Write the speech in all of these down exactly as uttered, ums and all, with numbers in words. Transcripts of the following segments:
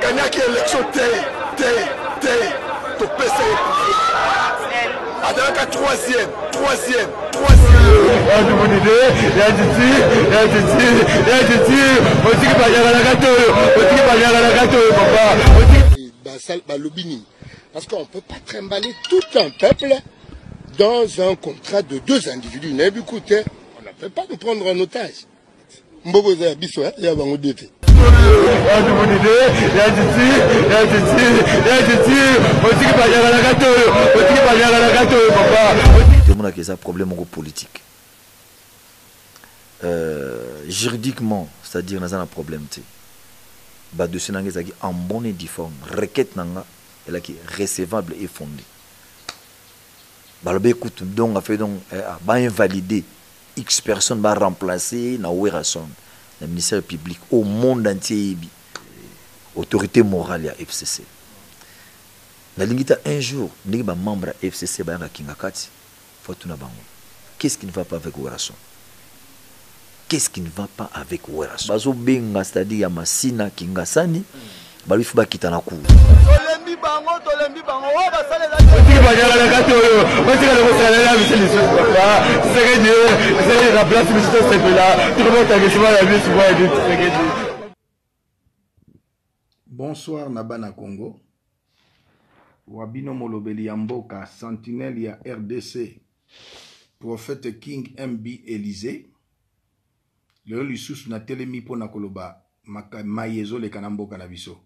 gagnaki élection te te te topesa ye azalaka troisième troisième balobi nini parce qu'on ne peut pas trimballer tout un peuple dans un contrat de deux individus. On ne peut pas nous prendre en otage. Mboboza biso ya bango dete. Demande que ça problème politique. Euh, juridiquement, c'est-à-dire dans un problème té. Ba dossier nanga qui en bonne et due forme, requête nanga elle qui recevable et fondée. Ba le écoute donc a fait donc ba invalider X personnes va remplacer na Werason, le ministère public au monde entier, autorité morale à F C C. La lingita un jour, n'est pas membre F C C ba kingakati, faut tout na bango. Qu'est-ce qui ne va pas avec Werason? Qu'est-ce qui ne va pas avec Werason? Bazo benga c'est-à-dire ya masina kingasani, ba lui faut ba kitana ku. Tolembi bango, tolembi bango, o ba sale la. Otiki ba nyala la kato yo, otiki le sale la monsieur le soir. C'est que Dieu, c'est la place monsieur c'est là. Tout le monde a gagné la vie souvent et c'est que Dieu. Bonsoir Nabana Congo. Wabino Molobeli Yamboka, Sentinelle ya R D C. Prophète King M B Élysée. Le Lusus na telemi pona koloba mayezo le kanamboka na biso.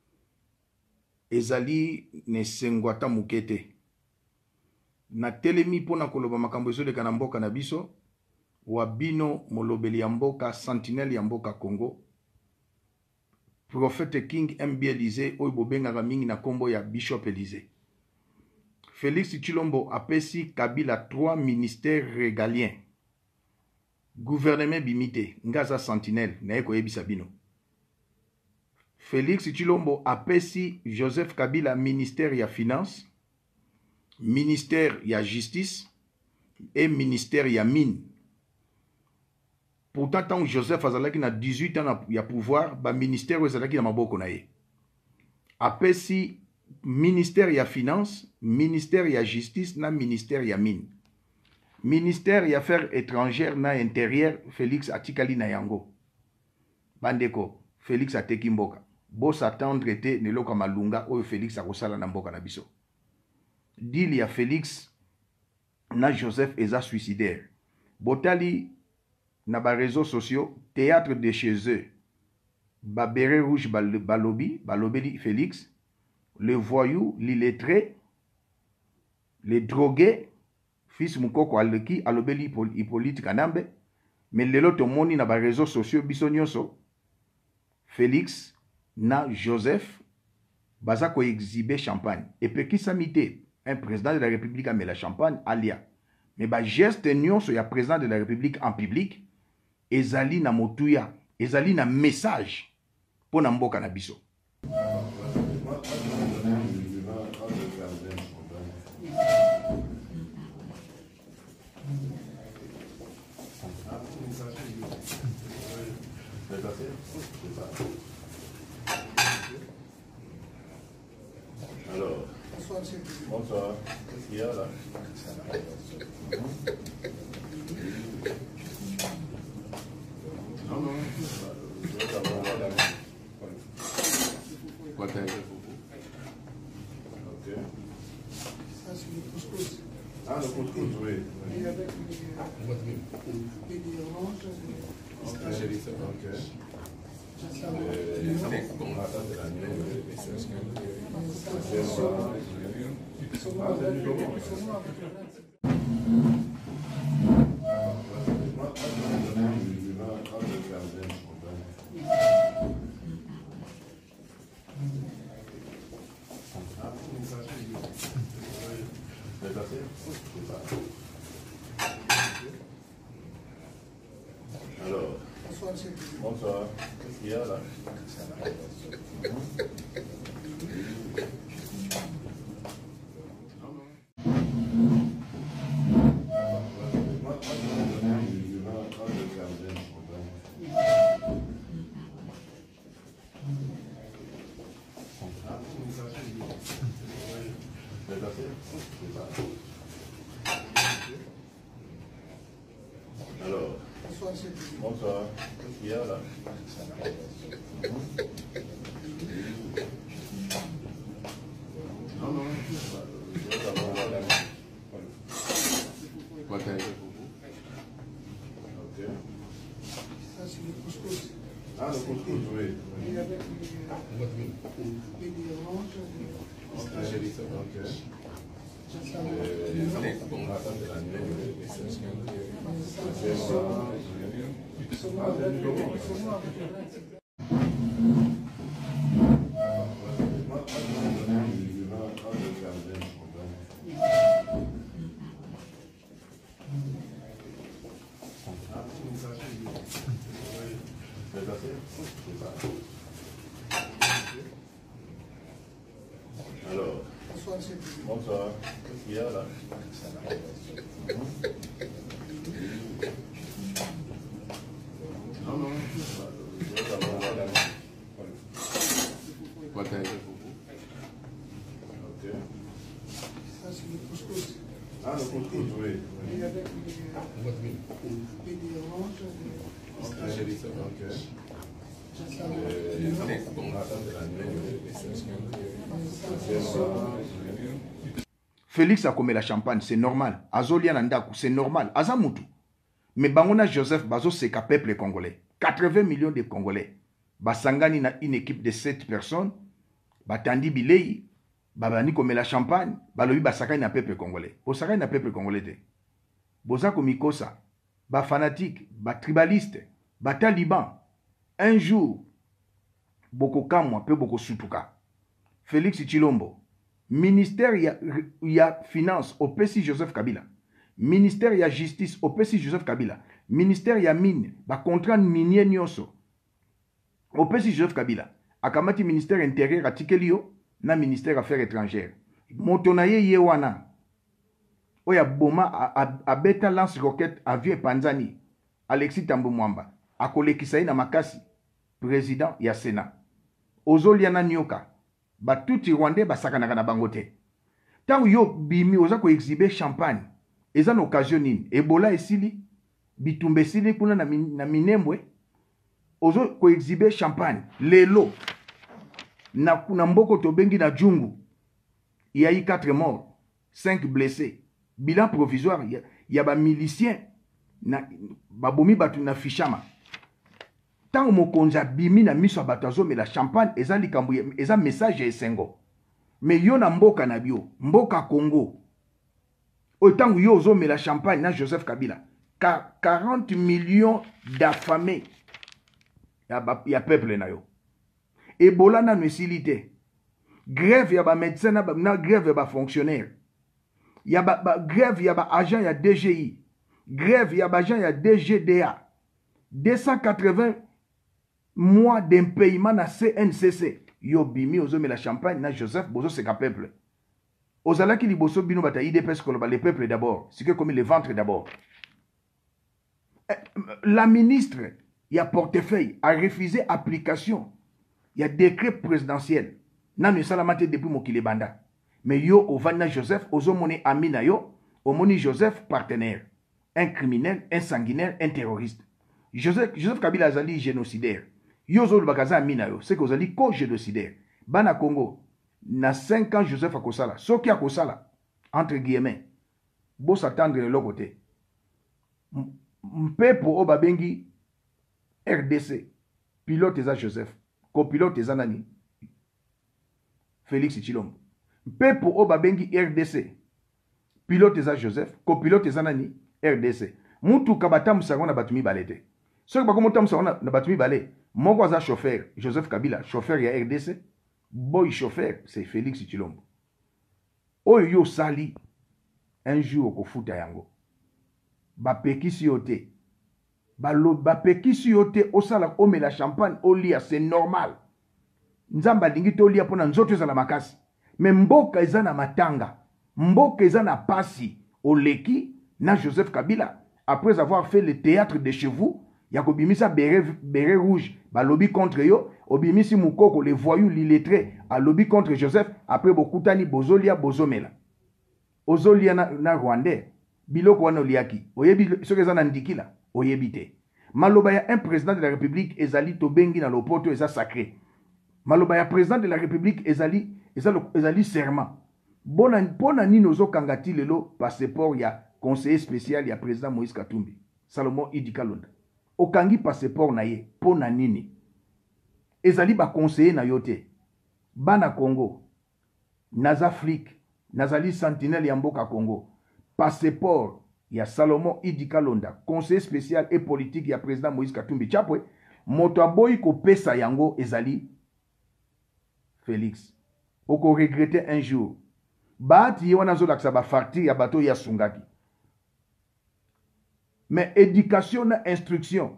Ezali ne sengwata mukete. Na telemi pona koloba makambo ezo le kanamboka na biso. Wabino Molobeli Yamboka, Sentinelle Yamboka Congo. Prophète King M B Élysée oyo benga mingi na kombo ya Bishop Élysée. Félix Tshilombo apesi Kabila trois ministères régaliens. Gouvernement bimité, Ngaza Sentinelle, naeko yebisa bino. Félix Tshilombo apesi Joseph Kabila ministère ya finance, ministère ya justice et ministère ya mine. Pourtant, tant Joseph azalaki na dix-huit ans ya pouvoir, ba ministère azalaki na maboko na ye. Apesi ministère ya finance, ministère ya justice na ministère ya mine. Ministère ya affaires étrangères na intérieur, Félix atikali na yango. Bandeko, Félix ateki mboka. Bos attendre te neloka malunga oyo Félix akosala na mboka na biso. Dili ya Félix na Joseph eza suicidaire. Botali na ba réseaux sociaux, théâtre de chez eux. Ba béret rouge balobi, balobeli Félix, le voyou, l'illettré, les drogués, fils mukoko aleki alobeli Hippolyte Kanambe, mais lelo tomoni na ba réseaux sociaux bisonyoso Félix na Joseph baza ko exhiber champagne et pe kisamite un président de la République a mis la champagne alia mais ba geste nyonso ya président de la République en public ezali na motuya ezali na message pour na mboka na biso. Alors, bonsoir. Qu'est-ce qu'il y a là? Non, non. Quoi t'as fait pour vous? Ok. Ça, c'est le couscous. Ah, le couscous, oui. Et avec les, les oranges. Ok. Ok. Alors, bonsoir. Qu'est-ce qu'il y a là? Alors, bonsoir. Qu'est-ce qu'il y a là? Non, non, je vais d'abord voir la main. Quoi t'as fait pour vous? Ok. Ça, c'est le couscous. Ah, le couscous, oui. Et avec les des oranges, Ok, ok. ça, Euh, on va attendre la nuit. Alors, bonsoir. Qu'est-ce qu'il y a là? Non, non, je vais d'abord voir la main. Quoi t'as fait pour vous? Ok. ça, c'est le couscous. Ah, le couscous, oui. Et avec les des oranges, Ok, ok. ça, Euh, on va attendre la nuit. Félix a commis la champagne, c'est normal. Azolia Nandaku, c'est normal. Azamutu. Mais Bangona Joseph Bazo c'est qu'un peuple congolais. quatre-vingts millions de Congolais. Basangani na une équipe de sept personnes. Batandi Bilei. Babani commet la champagne. Balobi Basakani na peuple congolais. Bosakani na peuple congolais. Boza komikosa. Ba fanatique. Ba tribaliste. Ba taliban. Un jour. Boko kamwa pe boko sutuka. Félix Chilombo. Ministère ya, ya finance au P C Joseph Kabila. Ministère ya justice au P C Joseph Kabila. Ministère ya mine, ba contrat minier nyonso au P C Joseph Kabila. Akamati ministère intérieur atikelio na ministère affaires étrangères. Motonaye yewana. Oya boma a, a, a beta lance roquette avion Panzani. Alexis Tambou Mwamba. Akolekisa na makasi président ya Sénat. Ozoliana nyoka. Ba tuti Rwandais basakanaka na bango te. Tango yo bimi oza ko exhiber champagne. Eza na occasion nini? Ebola esili, bitumbe esili kuna na, min, na minembwe. Ozo ko exhiber champagne. Lelo na kuna mboko tobengi na Jungu. Il y a eu quatre morts, cinq blessés. Bilan provisoire, il y a ba miliciens na babomi batu na fichama. Tant mokonza bimi na miso batazo mais la champagne eza likambo eza message esengo. Mais yo na mboka na bio, mboka Congo. Autant yo zo mais la champagne na Joseph Kabila. quarante millions d'affamés. Ya ba ya peuple na yo. Ebola na nusilité. Grève ya ba médecin na, na grève ya ba fonctionnaire. Ya ba, ba grève ya ba agent ya D G I. Grève ya ba agent ya D G D A. deux cent quatre-vingts mois d'impayement na C N C C. Yo bimi ozo me la champagne na Joseph bozo seka peuple. Ozala ki liboso bino bata I D P S koloba le peuple d'abord. C'est que comme le ventre d'abord. La ministre, il y a portefeuille, a refusé application. Il y a décret présidentiel. Nan ne salamate depuis mokile banda. Mais yo ovana Joseph ozo moni amina yo, omoni Joseph partenaire. Un criminel, un sanguinaire, un terroriste. Joseph, Joseph Kabila azali génocidaire. Yozo bakaza amina yo, c'est que ozali co-génocidaire. Bana Congo, na cinq ans Joseph akosala. Soki akosala, entre guillemets, bo s'attendre de l'autre côté. Mpepo o babengi R D C, pilote eza Joseph, copilote eza nani? Félix Chilombo. Mpepo o babengi R D C, pilote eza Joseph, copilote eza nani? R D C. Mutu kabata musango na batumi balete. Soki bako mutu musango na batumi balete. Moko aza chauffeur, Joseph Kabila, chauffeur ya R D C. Boy chauffeur, c'est Félix Chilombo. Oyo yo sali, un jour okofuta yango. Ba pekisi yote. Ba lo ba pekisi yote osala ome la champagne olia, c'est normal. Nzamba lingi to olia pona nzoto za la makasi. Mais mboka eza na matanga. Mboka eza na pasi oleki na Joseph Kabila après avoir fait le théâtre de chez vous. Yako bimisa béret, béret rouge, ba lobby contre yo, obimisi mukoko, les voyous, l'illettré, a lobby contre Joseph, après bokutani bozolia bozomela. ozolia na, na rwandais biloko wana oliaki oyebi soki eza na ndikila oyebi te maloba ya un président de la république ezali tobengi na lopoto eza sacré maloba ya président de la république ezali ezali, ezali serment bona mpona nini ozokanga ti lelo passeport ya conseiller spécial ya président Moïse Katumbi Salomon Idi Kalonda okangi passeport na ye mpona nini ezali baconseiller na yo te bana Congo naza Afrique nazali sentinelle ya mboka Congo passeport ya Salomon Idi Kalonda conseiller spécial et politique ya président Moïse Katumbi Chapwe moto aboyi kopesa yango ezali Félix oko regretter un jour baati ye wana azolakisa bafarti ya bato ya sungaki mais éducation na instruction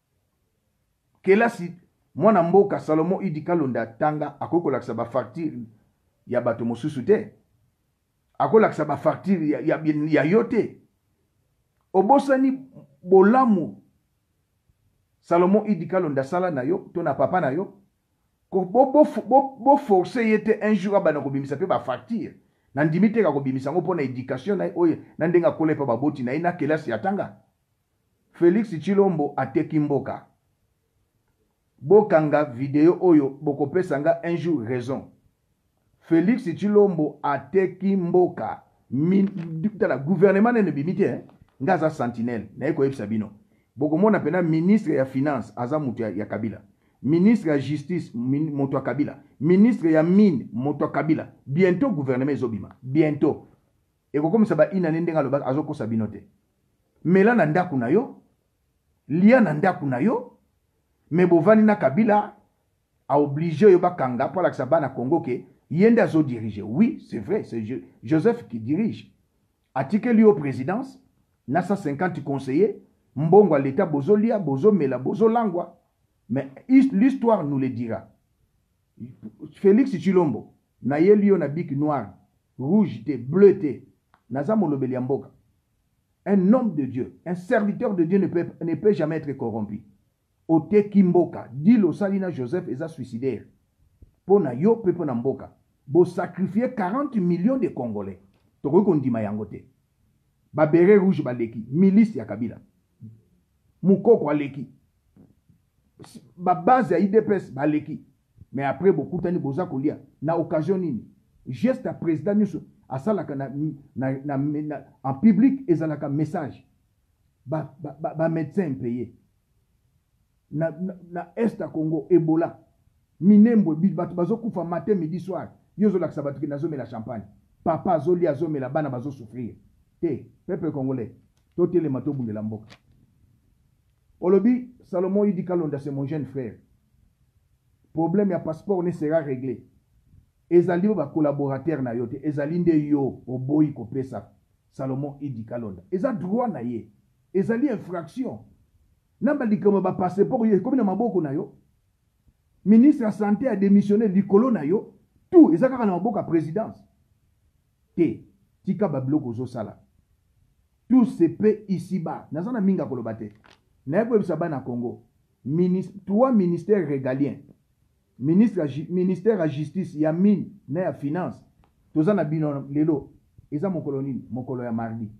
kelasi mwana mboka Salomon Idi Kalonda tanga akokolakisa bafarti ya bato mosusu te akolakisa bafarti ya, ya, ya yo te obosani bolamu Salomon Idi Kalonda sala na yo to na papa na yo ko bo bo, bo, bo forcer yete un jour abana kobimisa pe ba facture na ndimi te ka kobimisa ngo pona éducation na oye na ndenga kola pa baboti na ina kelasi atanga Félix Tshilombo ateki mboka bokanga video oyo bokopesa nga un jour raison Félix Tshilombo ateki mboka la gouvernement ne bimite hein? Ngaza sentinelle na eko yebisa bino bokomona pena ministre ya finance aza mutu ya, ya Kabila ministre ya justice moto ya Kabila ministre ya mine moto ya Kabila bientôt gouvernement ezobima bientôt ekokomisa ba ina ndenga loba azokosa bino te mela na ndaku na yo lia na ndaku na yo me bovani na Kabila a obligé yo bakanga pour la bana Congo ke yende azo diriger oui c'est vrai c'est Joseph qui dirige atike lui au présidence na cent cinquante conseillers mbongo à l'état bozolia bozomela bozolangwa mais l'histoire nous le dira Félix Tshilombo na ye lio na bic noir rouge te bleu te naza molobeli ya mboka un homme de Dieu un serviteur de Dieu ne peut, ne peut jamais être corrompu oteki mboka dilo salina Joseph eza suicidaire pona yo pe pona mboka bo sacrifier quarante millions de Congolais tokoki kondima yango te ba beret rouge baleki milice ya Kabila mukoko aleki ba base ya I D P S baleki mais après beaucoup tani boza kolia na occasion nini geste à président nyuso asalaka na, na, na, na en public ezalaka message ba ba, ba, ba médecin payé na, na, na est à Congo Ebola minembo bato bazokufa matin midi soir yozo lakisa bato ki nazomela champagne papa azoli azomela bana bazo souffrir te peuple congolais totele mato bundela mboka olobi Salomon Idi Kalonda c'est mon jeune frère problème ya passeport ne sera réglé ezali ba collaborateur na yote ezali nde yo oboyi kopesa Salomon Idi Kalonda eza droit na ye ezali infraction namba likama ba passeport ye comme na maboko na yo ministre de la santé a démissionné likolo na yo tout eza kaka na maboko ya présidence te tika ba bloko zo sala tout se peut ici bas nazana minga koloba te na yebo bisa bana Congo ministre trois ministères régaliens ministre ministère ya justice ya mine na ya finance tozana bino lelo eza mokolo nini mokolo ya mardi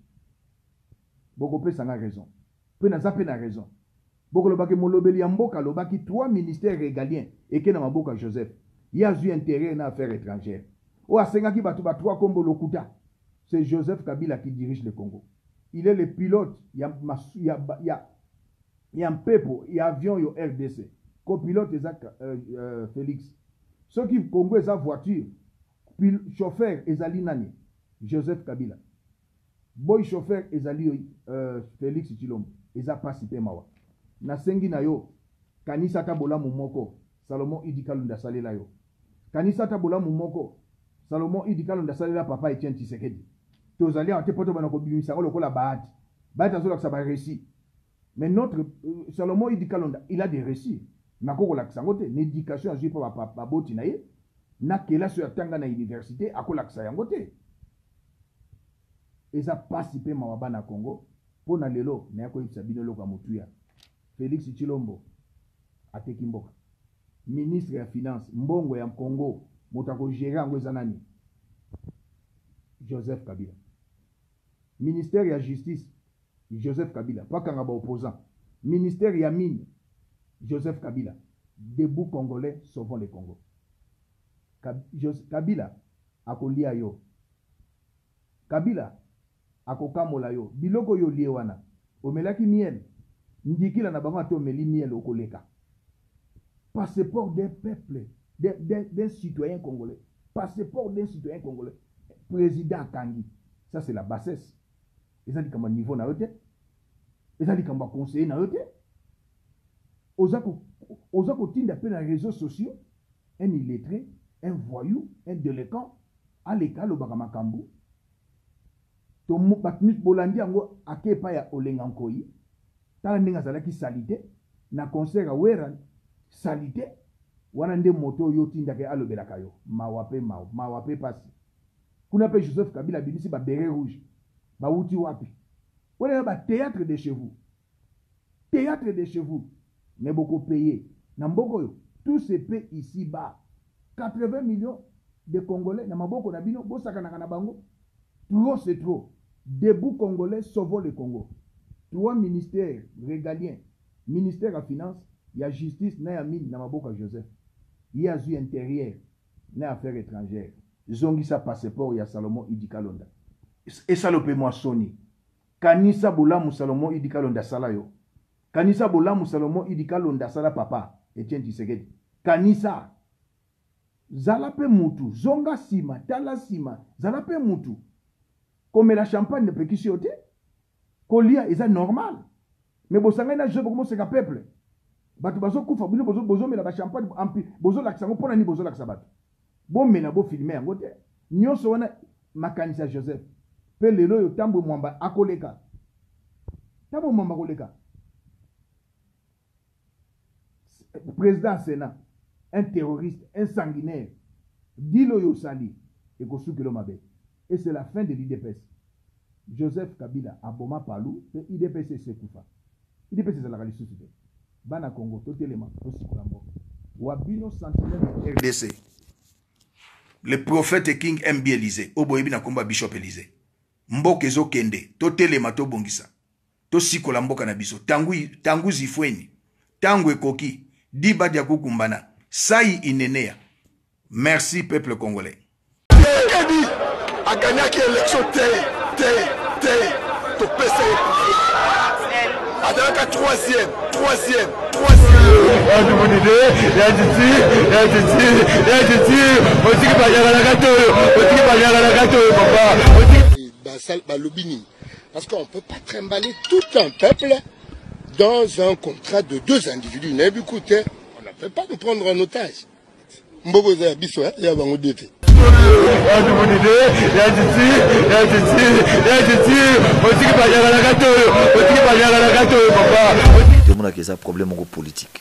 boko pesa nga raison pe na zape na raison boko lobaki molobeli ya mboka lobaki trois ministères régaliens eke na maboka Joseph ya zu intérêt na affaires étrangères o asengaki bato ba trois kombo lokuta c'est Joseph Kabila qui dirige le Congo il est le pilote ya ya ya ya mpepo ya avion yo R D C copilote eza euh, euh, Félix ceux qui Congo eza voiture puis chauffeur ezali nani Joseph Kabila boy chauffeur ezali euh, Félix Tshilombo eza pasi pe mawa na sengi na yo kanisa ta bolamu moko Salomon Idi Kalonda salela yo kanisa ta bolamu moko Salomon Idi Kalonda salela papa Etienne Tshisekedi tozali ate poto bana ko bimisa ko lokola bahati bahati azola ka ba récit mais notre euh, Salomon Idi Kalonda il a des récits nakoko la kisangote l'éducation azui pa ba boti na ye na kela so atanga na université akola kisangote eza pasi pe mawaba na Congo pona lelo na yako yipsa bino loka mutuya Félix Tshilombo ateki mboka ministre ya finance mbongo ya Congo motako gérer ngo eza nani Joseph Kabila Ministère de la Justice, Joseph Kabila. Pas qu'un opposant. Ministère de la Mine, Joseph Kabila. Debout Congolais, sauvons le Congo. Kabila, akolia yo. Kabila, akokamola yo. Biloko yo liewana. Omelaki miel. Ndikila na bango ato meli miel okoleka. Passeport d'un peuple, d'un citoyen congolais. Passeport d'un citoyen congolais. Président Kangi. Ça, c'est la bassesse. Et ça dit comme un niveau na yote. Et ça dit comme un conseiller na yote. Oza ko tinda pe na réseaux sociaux. Un illettré, un voyou, un délinquant. À l'école, au Bakamakambu. To batnis bolandi ango akepa ya olengankoyi. Tala ndinga zalaki salite. Na concert awera salite. Wana nde moto yo tinda ke alobelaka yo. Mawape maw, mawape pasi. Kuna pe Joseph Kabila bimisi ba béret rouge. Ba wuti wapi. Wana ba théâtre de chez vous. Théâtre de chez vous. Mais beaucoup payé. Namboko yo. Tout se paie ici bas. quatre-vingts millions de Congolais. Na maboko na bino. Bosaka na kanabango. Trop c'est trop. Debout Congolais, sauvons le Congo. Trois ministères régaliens. Ministère de la Finance. Il y a justice, il y a mine, il y a Maboka Joseph. Il y azu intérieur, il y a affaires étrangères. Zongisa passeport, il y a Salomon Idikalonda. Et ça le moi Sony. Kanisa Boulamu Salomon Idikalonda Salayo. Kanisa Boulamu Salomon Idikalonda Sala papa. Etienne Tshisekedi. Kanisa. Zalape mutu. Zonga sima. Tala sima. Zalape mutu. Comme la champagne ne peut qu'y sauter. Kolia, c'est normal. Mais vous savez, je comment c'est un peuple. Batu bazo kufa bino bozo bozo mela ba champagne ampi bozo laksa ngo pona ni bozo laksa batu bo mena bo filmer ngote nyoso wana makanisa Joseph pe lelo yo tambo mwamba akoleka tambo mwamba koleka président Sénat un terroriste un sanguinaire dilo yo sali et ko sukelo mabe et c'est la fin de l'I D P S. Joseph Kabila aboma palou et I D P S se kufa I D P S c'est la société. Bana Congo, tout élément, aussi pour la mort. Wabino sentinelle R D C. Le prophète King M B Élysée. Oboyebi na komba Bishop Élysée. Mboke zo kende. To telema to bongisa. To sikola mboka na biso. Tangu, tangu zifweni. Tangu ekoki. Diba dia kukumbana. Sai inenea. Merci peuple congolais. A gagné l'élection T, T, T. To pesa Adaka troisième, troisième, troisième. Parce qu'on ne peut pas trimballer tout un peuple dans un contrat de deux individus. On ne peut pas nous prendre en otage. C'est un problème politique.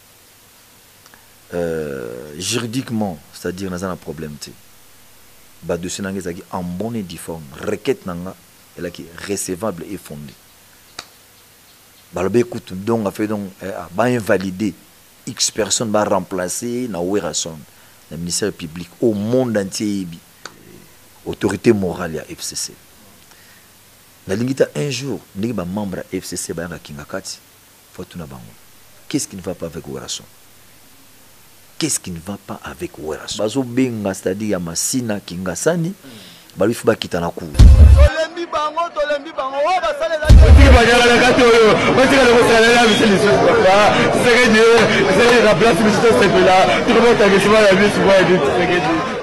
Euh, juridiquement, c'est-à-dire dans un problème, bah de ce nangé qui en bonne et due forme, requête nanga, elle qui recevable et fondée. Bah le écoute donc a fait donc bah invalider X personnes va remplacer na Werason, le ministère public au monde entier, autorité morale ya F C C. Na lingita un jour, n'est pas membre F C C ba nga kingakati, faut tout na bango. Qu'est-ce qui ne va pas avec Werason? Qu'est-ce qui ne va pas avec Werason? Bazo benga c'est-à-dire ya masina kingasani, ba lui faut ba kitana ku. Tolembi bango, tolembi bango, o ba sale la. Otiki ba nyala la kato yo, otiki la ko sale la bisi liso. Ah, c'est que Dieu, c'est la place bisi to c'est là. Tout le monde a que souvent la bisi voit dit c'est que